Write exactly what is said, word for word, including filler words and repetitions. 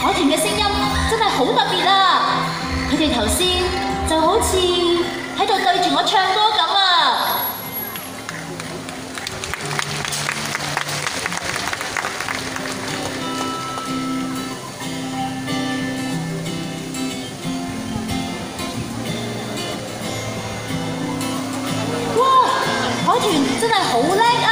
海豚嘅聲音真係好特別啊！佢哋頭先就好似喺度對住我唱歌咁啊！哇！海豚真係好叻啊！